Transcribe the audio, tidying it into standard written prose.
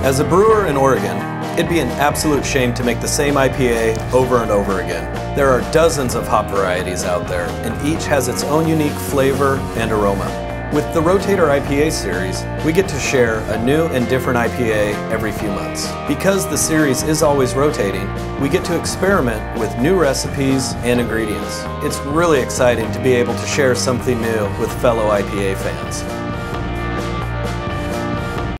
As a brewer in Oregon, it'd be an absolute shame to make the same IPA over and over again. There are dozens of hop varieties out there, and each has its own unique flavor and aroma. With the Rotator IPA Series, we get to share a new and different IPA every few months. Because the series is always rotating, we get to experiment with new recipes and ingredients. It's really exciting to be able to share something new with fellow IPA fans.